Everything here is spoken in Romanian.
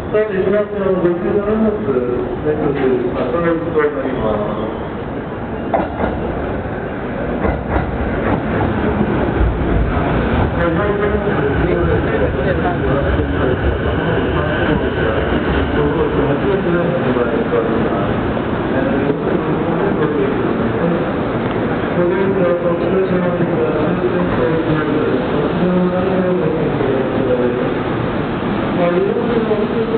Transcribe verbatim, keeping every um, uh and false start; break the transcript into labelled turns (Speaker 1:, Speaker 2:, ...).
Speaker 1: さて、しばらくのご注文のますネットで、まあ、その運動になります。Thank you.